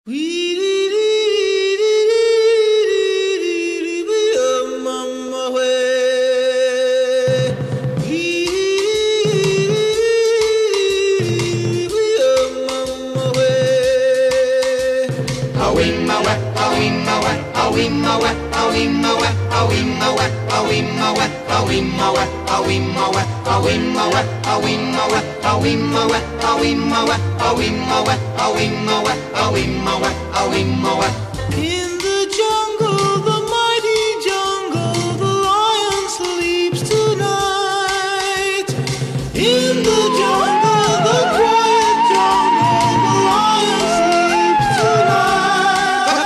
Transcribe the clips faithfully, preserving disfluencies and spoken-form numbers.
In the jungle, the mighty jungle, the lion sleeps tonight. In the jungle, the quiet jungle, the lion sleeps tonight.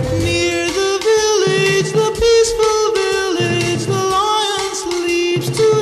Near the village, the peaceful village, the lion sleeps tonight.